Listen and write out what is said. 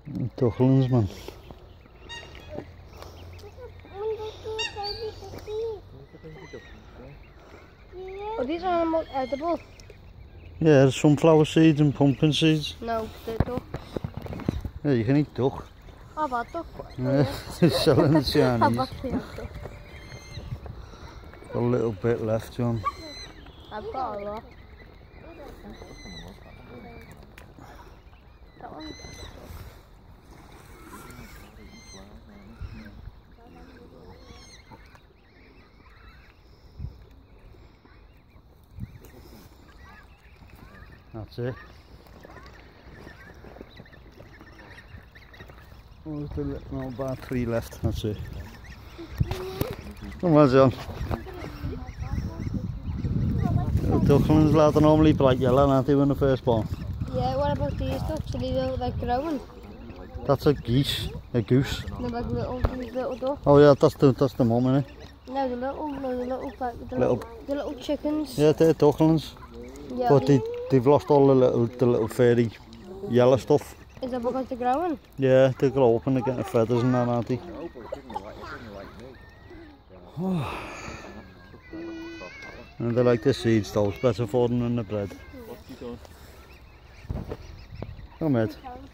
Ducklings, man. Are these animals edible? Yeah, there's sunflower seeds and pumpkin seeds. No, they're duck. Yeah, you can eat duck. I've had duck. Yeah, they're selling the I've Chinese. actually had duck. Got a little bit left, John. I've got a lot. That one. That's it. Oh, there's no, about 3 left, that's it. Come on, John. The ducklings, lad, are normally bright yellow, aren't they, when they're first born? Yeah, what about these ducks? Are they like growing? That's a geese, a goose. They're like little ducks. Oh yeah, that's the mum, innit? No, the little, like the little chickens. Yeah, they're ducklings. Yeah. But they've lost all the little fairy yellow stuff. Is that because they're growing? Yeah, they grow up and they're getting feathers and that, aren't they? And they like the seeds though, it's better for them than the bread. Come on.